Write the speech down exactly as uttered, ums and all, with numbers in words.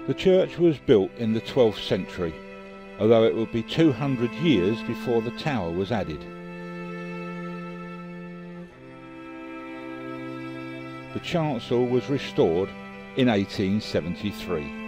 The church was built in the twelfth century, although it would be two hundred years before the tower was added. The chancel was restored in eighteen seventy-three.